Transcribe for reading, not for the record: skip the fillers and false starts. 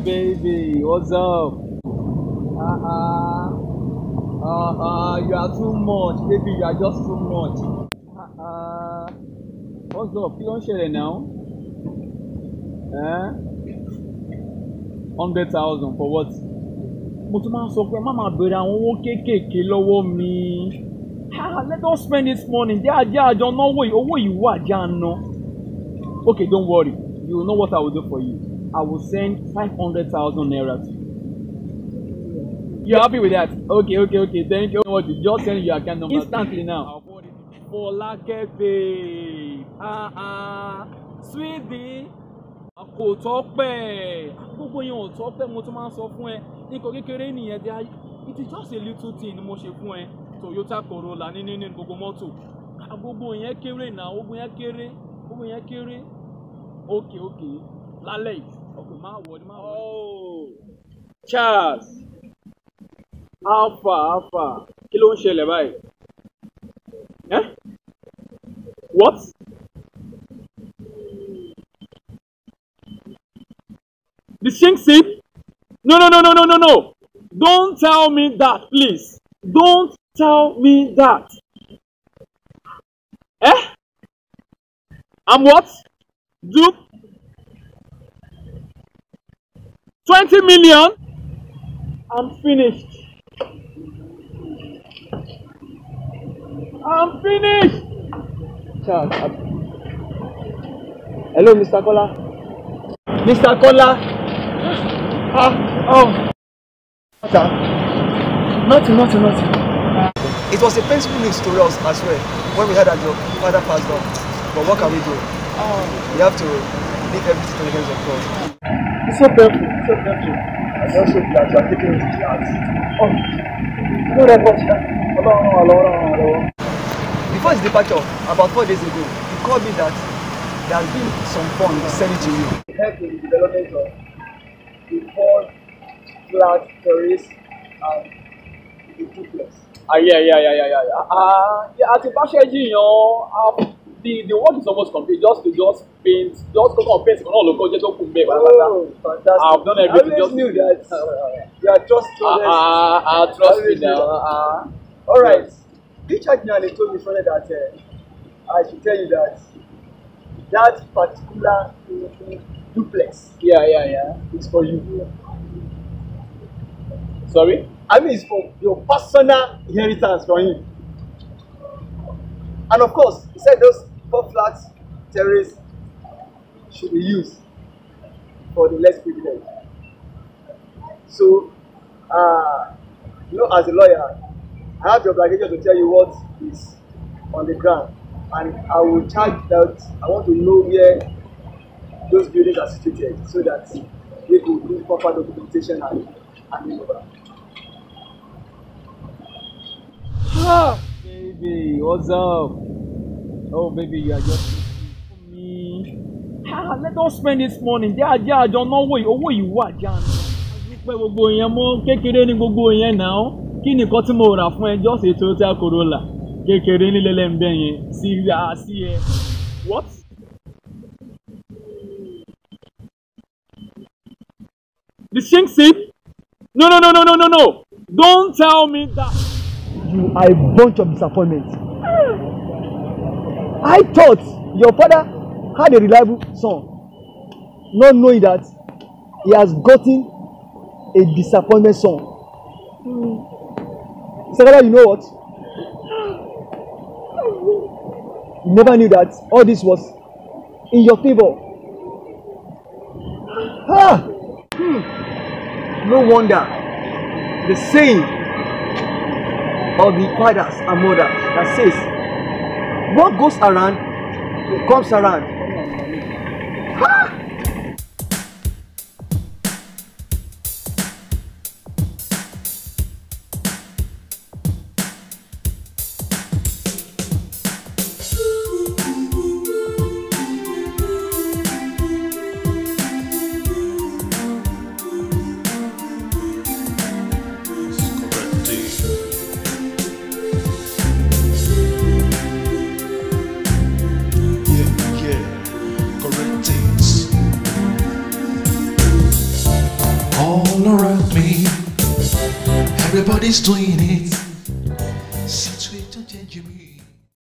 baby, what's up? You are too much, baby. You are just too much. What's up? You don't share it now? 100,000 for what? Mo tún máa ń sọ pé má máa bèrè àwọn owó kéékèèké lọ́wọ́ mi. Let us spend this money. Jẹ́ àjọ náwó owó yìí wà jẹ́ àná. Okay, don't worry. You know what I will do for you. I will send 500,000 naira to you. You happy with that? Okay. Thank you. What you just send your account number instantly now. Fọlákẹ́ babe. Sweetie. Kò tọ́pẹ́. Gbogbo yẹn ò tọ́pẹ́. Mo tún máa ń sọ fún ẹ. Nǹkan kékeré nìyẹn dé. It is just a little thing ni mo ṣe fún ẹ. Toyota Corolla ní gbogbo mọ́tò. Gbogbo yẹn kéré náà. Gbogbo yẹn kéré. Okay. Lálẹ́ yìí. Okay, máa wọ̀ ni máa wọ̀. Oh, Charles. Alpha. Kí ló ń ṣẹlẹ̀ báyìí? What? The sink seat? No. Don't tell me that, please. Don't tell me that. I'm what? Dupe? 20 million? I'm finished. Charles. Hello, Mr. Kola. Mr. Kola. Nothing. It was a painful news to us as well when we heard that your father passed on. But what can we do? We have to leave everything to the hands of God. It's so painful. I also hope that you are taking it to the heart. Before his departure, about 4 days ago, he called me that there has been some funds sent to you. He helped in the development of the 4 flat terrace and the duplex. Yeah, at the packaging, the work is almost complete. Just paint, fantastic. I've done everything. I always knew that you are trustworthy. Trust me now. All right. He checked me and he told me Friday that I should tell you that particular duplex. Yeah. It's for you. Sorry? I mean, it's for your personal inheritance from him. And of course, he said those 4 flat terrace should be used for the less privileged. So, as a lawyer, I have the obligation to tell you what is on the ground, and I will charge that. I want to know where those buildings are situated so that we could do proper documentation and over. Baby, what's up? Oh, baby, you are just for me. Let us spend this money. Jẹ́ àjọ náwó owó yìí wà jẹ́ àná. Pé gbogbo yẹn mọ́ kékeré ní gbogbo yẹn náà. Kí ni nǹkan tí mo rà fún ẹ just a Toyota Corolla kékeré ní lẹ́lẹ́mbẹ́ yẹn sí ẹ. What? The sink seat? No. Don't tell me that. You are a bunch of disappointment. I thought your father had a reliable son, not knowing that he has gotten a disappointment son. Secretary, you know what? You never knew that all this was in your favor. No wonder the saying of the fathers and mothers that says, what goes around comes around. Yeah. all around me. Everybody's doing it.